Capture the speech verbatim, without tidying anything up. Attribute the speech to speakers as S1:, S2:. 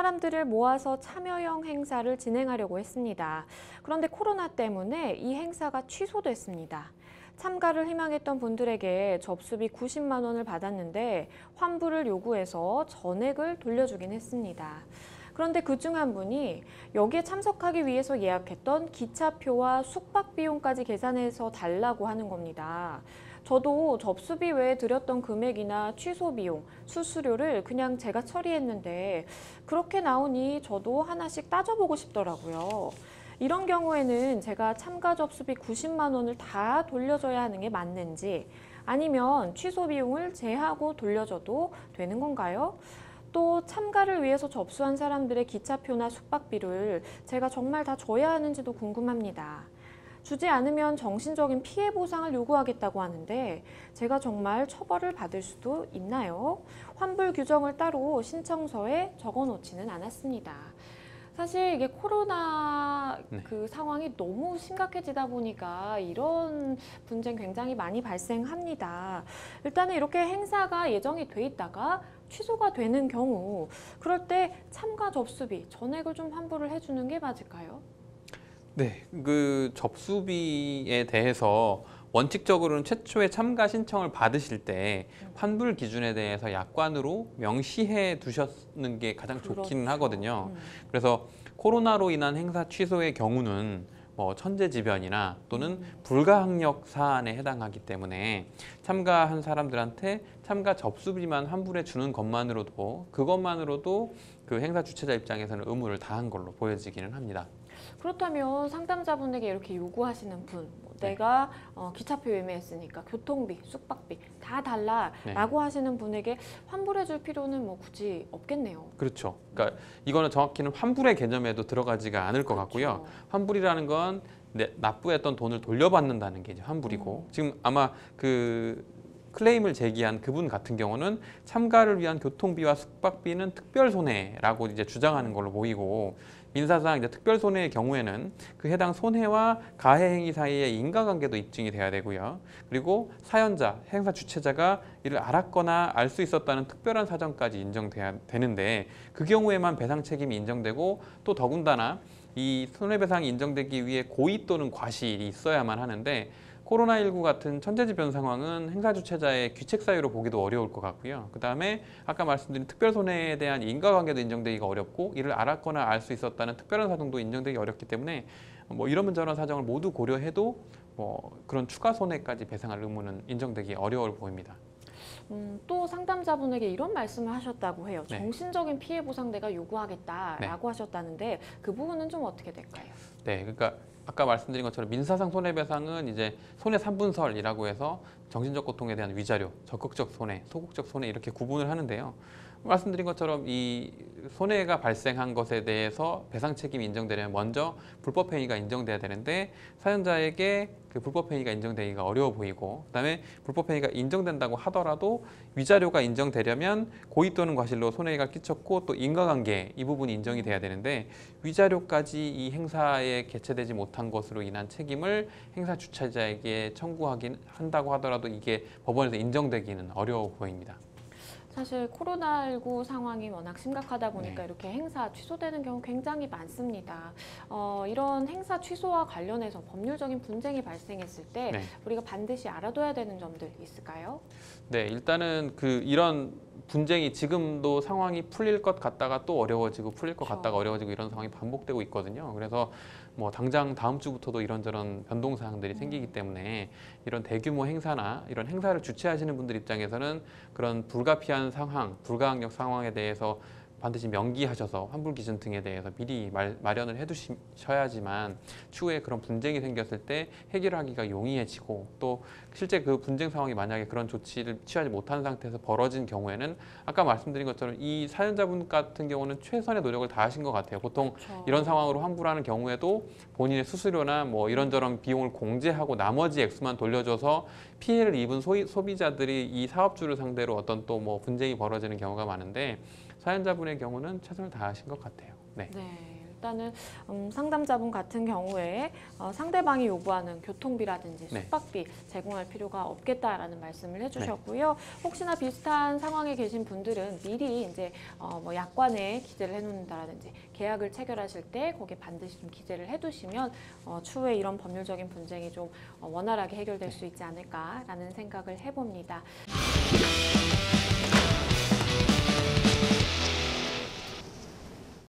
S1: 사람들을 모아서 참여형 행사를 진행하려고 했습니다. 그런데 코로나 때문에 이 행사가 취소됐습니다. 참가를 희망했던 분들에게 접수비 구십만 원을 받았는데 환불을 요구해서 전액을 돌려주긴 했습니다. 그런데 그중 한 분이 여기에 참석하기 위해서 예약했던 기차표와 숙박 비용까지 계산해서 달라고 하는 겁니다. 저도 접수비 외에 들였던 금액이나 취소 비용, 수수료를 그냥 제가 처리했는데 그렇게 나오니 저도 하나씩 따져보고 싶더라고요. 이런 경우에는 제가 참가 접수비 구십만 원을 다 돌려줘야 하는 게 맞는지 아니면 취소 비용을 제하고 돌려줘도 되는 건가요? 또 참가를 위해서 접수한 사람들의 기차표나 숙박비를 제가 정말 다 줘야 하는지도 궁금합니다. 주지 않으면 정신적인 피해 보상을 요구하겠다고 하는데 제가 정말 처벌을 받을 수도 있나요? 환불 규정을 따로 신청서에 적어 놓지는 않았습니다. 사실 이게 코로나
S2: 네.
S1: 그 상황이 너무 심각해지다 보니까 이런 분쟁 굉장히 많이 발생합니다. 일단은 이렇게 행사가 예정이 돼 있다가 취소가 되는 경우 그럴 때 참가 접수비 전액을 좀 환불을 해주는 게 맞을까요?
S2: 네, 그 접수비에 대해서 원칙적으로는 최초에 참가 신청을 받으실 때 환불 기준에 대해서 약관으로 명시해 두셨는 게 가장 좋기는
S1: 그렇죠.
S2: 하거든요.
S1: 음.
S2: 그래서 코로나로 인한 행사 취소의 경우는 뭐 천재지변이나 또는
S1: 음.
S2: 불가항력 사안에 해당하기 때문에 참가한 사람들한테 참가 접수비만 환불해 주는 것만으로도 그것만으로도 그 행사 주최자 입장에서는 의무를 다한 걸로 보여지기는 합니다.
S1: 그렇다면 상담자분에게 이렇게 요구하시는 분, 뭐
S2: 네.
S1: 내가 어, 기차표 예매했으니까 교통비, 숙박비 다 달라라고
S2: 네.
S1: 하시는 분에게 환불해줄 필요는 뭐 굳이 없겠네요.
S2: 그렇죠. 그러니까 이거는 정확히는 환불의 개념에도 들어가지가 않을 것 같고요.
S1: 그렇죠.
S2: 환불이라는 건 내- 납부했던 돈을 돌려받는다는 게 이제 환불이고
S1: 음.
S2: 지금 아마 그 클레임을 제기한 그분 같은 경우는 참가를 위한 교통비와 숙박비는 특별 손해라고 이제 주장하는 걸로 보이고 민사상 이제 특별 손해의 경우에는 그 해당 손해와 가해 행위 사이의 인과관계도 입증이 돼야 되고요. 그리고 사연자, 행사 주최자가 이를 알았거나 알 수 있었다는 특별한 사정까지 인정돼야 되는데 그 경우에만 배상 책임이 인정되고 또 더군다나 이 손해배상이 인정되기 위해 고의 또는 과실이 있어야만 하는데 코로나십구 같은 천재지변 상황은 행사 주최자의 귀책 사유로 보기도 어려울 것 같고요. 그 다음에 아까 말씀드린 특별 손해에 대한 인과관계도 인정되기가 어렵고 이를 알았거나 알 수 있었다는 특별한 사정도 인정되기 어렵기 때문에 뭐 이런 저런 사정을 모두 고려해도 뭐 그런 추가 손해까지 배상할 의무는 인정되기 어려워 보입니다.
S1: 음, 또 상담자분에게 이런 말씀을 하셨다고 해요.
S2: 네.
S1: 정신적인 피해 보상 내가 요구하겠다라고
S2: 네.
S1: 하셨다는데 그 부분은 좀 어떻게 될까요?
S2: 네, 그러니까 아까 말씀드린 것처럼 민사상 손해배상은 이제 손해 삼분설이라고 해서 정신적 고통에 대한 위자료, 적극적 손해, 소극적 손해 이렇게 구분을 하는데요. 말씀드린 것처럼 이 손해가 발생한 것에 대해서 배상 책임이 인정되려면 먼저 불법 행위가 인정돼야 되는데 사연자에게 그 불법 행위가 인정되기가 어려워 보이고 그다음에 불법 행위가 인정된다고 하더라도 위자료가 인정되려면 고의 또는 과실로 손해가 끼쳤고 또 인과관계 이 부분이 인정이 돼야 되는데 위자료까지 이 행사에 개최되지 못한 것으로 인한 책임을 행사 주최자에게 청구하긴 한다고 하더라도 이게 법원에서 인정되기는 어려워 보입니다.
S1: 사실 코로나십구 상황이 워낙 심각하다 보니까
S2: 네.
S1: 이렇게 행사 취소되는 경우 굉장히 많습니다. 어, 이런 행사 취소와 관련해서 법률적인 분쟁이 발생했을 때
S2: 네.
S1: 우리가 반드시 알아둬야 되는 점들 있을까요?
S2: 네, 일단은 그 이런 분쟁이 지금도 상황이 풀릴 것 같다가 또 어려워지고 풀릴 것
S1: 그렇죠.
S2: 같다가 어려워지고 이런 상황이 반복되고 있거든요. 그래서 뭐 당장 다음 주부터도 이런저런 변동 사항들이
S1: 음.
S2: 생기기 때문에 이런 대규모 행사나 이런 행사를 주최하시는 분들 입장에서는 그런 불가피한 상황, 불가항력 상황에 대해서 반드시 명기하셔서 환불 기준 등에 대해서 미리 말, 마련을 해두셔야지만 추후에 그런 분쟁이 생겼을 때 해결하기가 용이해지고 또 실제 그 분쟁 상황이 만약에 그런 조치를 취하지 못한 상태에서 벌어진 경우에는 아까 말씀드린 것처럼 이 사연자분 같은 경우는 최선의 노력을 다하신 것 같아요. 보통
S1: 그렇죠.
S2: 이런 상황으로 환불하는 경우에도 본인의 수수료나 뭐 이런저런 비용을 공제하고 나머지 액수만 돌려줘서 피해를 입은 소비, 소비자들이 이 사업주를 상대로 어떤 또 뭐 분쟁이 벌어지는 경우가 많은데 사연자분의 경우는 최선을 다하신 것 같아요. 네.
S1: 네. 일단은 음, 상담자분 같은 경우에 어, 상대방이 요구하는 교통비라든지
S2: 네.
S1: 숙박비 제공할 필요가 없겠다라는 말씀을 해주셨고요. 혹시나 비슷한 상황에 계신 분들은 미리 이제 어, 뭐 약관에 기재를 해놓는다라든지 계약을 체결하실 때 거기에 반드시 좀 기재를 해두시면 어, 추후에 이런 법률적인 분쟁이 좀 어, 원활하게 해결될 수 있지 않을까라는 생각을 해봅니다.